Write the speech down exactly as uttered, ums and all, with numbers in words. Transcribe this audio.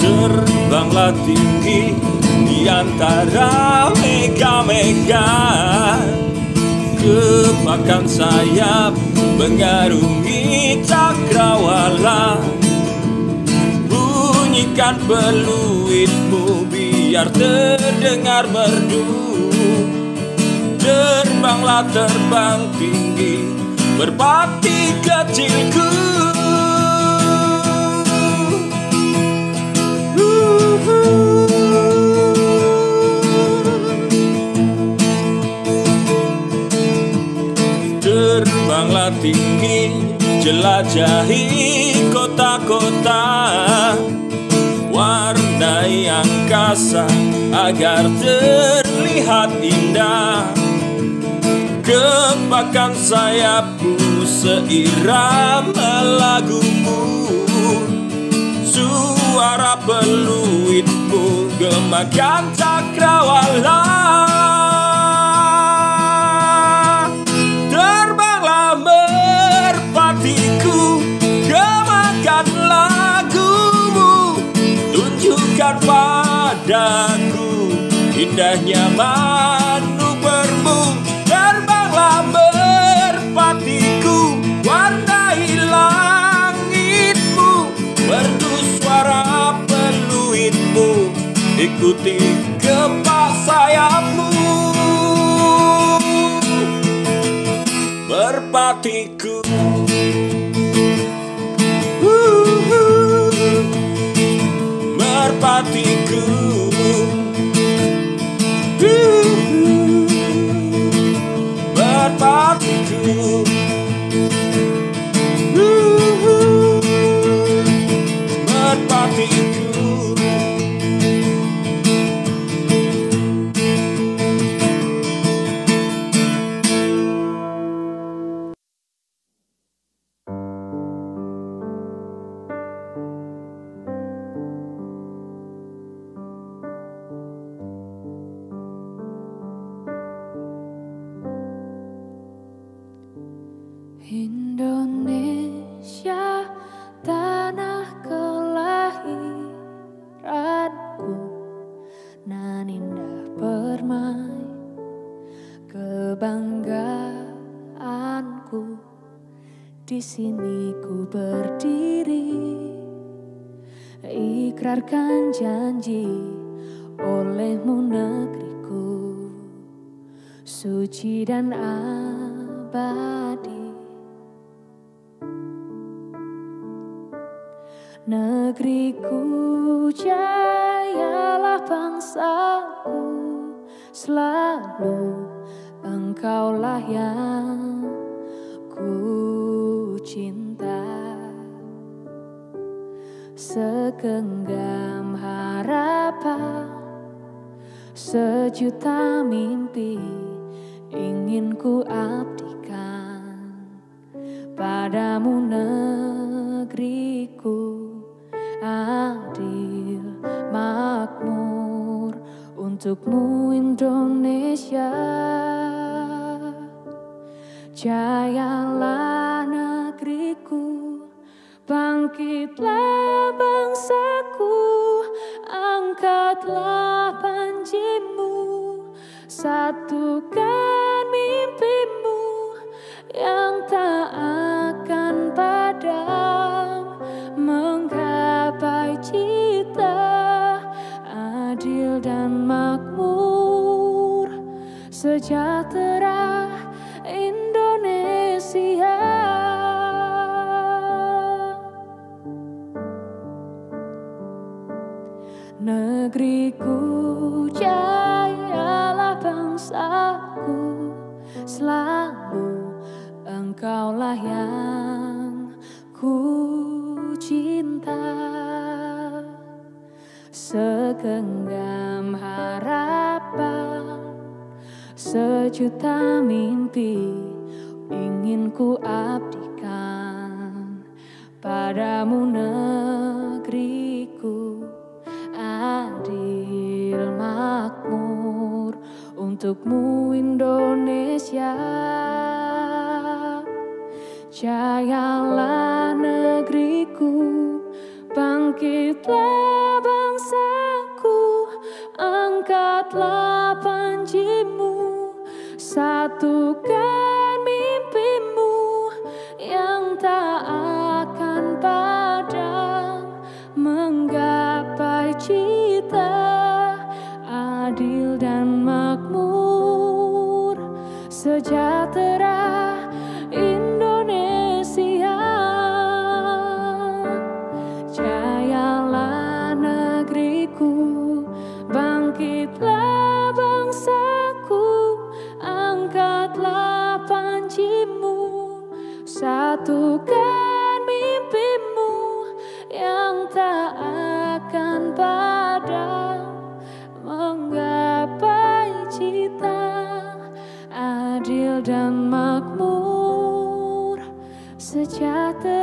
Terbanglah tinggi di antara mega-mega, kepakan sayap mengarungi cakrawala. Bunyikan peluitmu biar terdengar merdu. Terbanglah terbang tinggi merpati kecilku. Terbanglah tinggi, jelajahi kota-kota, warnai angkasa agar terlihat indah. Kepakan sayapku seirama lagumu, suara peluitmu gemakan cakrawala. Terbanglah merpatiku, gemakan lagumu, tunjukkan padaku indahnya manuvermu. Terbanglah merpatiku, warnai langitmu, merdu suara peluitmu, ikuti gepak sayapmu. Merpatiku, uh-huh. Merpatiku, uh-huh. Merpatiku, uh-huh. Merpatiku. Indonesia, tanah kelahiranku, nan indah permai kebanggaanku. Di sini ku berdiri, ikrarkan janji olehmu negeriku, suci dan abadi. Negeriku, jayalah bangsaku, selalu engkaulah yang ku cinta. Segenggam harapan, sejuta mimpi ingin ku abdikan padamu negeriku. Adil makmur untukmu Indonesia, jayalah negeriku, bangkitlah bangsaku, angkatlah panjimu, satukan mimpimu yang tak akan padam, menggapai cita adil dan makmur, sejahtera Indonesia. Negeriku, jayalah bangsaku, selalu engkaulah yang ku cinta. Segenggam harapan, sejuta mimpi ingin ku abdikan padamu negeriku. Adil makmur untukmu Indonesia, jayalah negeriku, bangkitlah bangsa. Angkatlah panjimu, satukan mimpimu yang tak akan padam, menggapai cita adil dan makmur, sejahtera Indonesia. Jayalah negeriku, bangkitlah bangsaku, angkatlah panjimu, satukan mimpimu yang tak akan padam, menggapai cita adil dan makmur, sejahtera